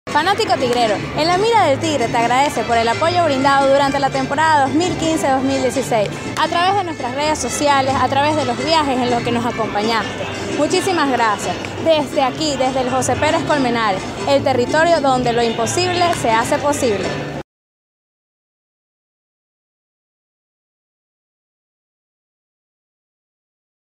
Fanático tigrero, en la mira del Tigre te agradece por el apoyo brindado durante la temporada 2015-2016, a través de nuestras redes sociales, a través de los viajes en los que nos acompañaste. Muchísimas gracias. Desde aquí, desde el José Pérez Colmenares, el territorio donde lo imposible se hace posible.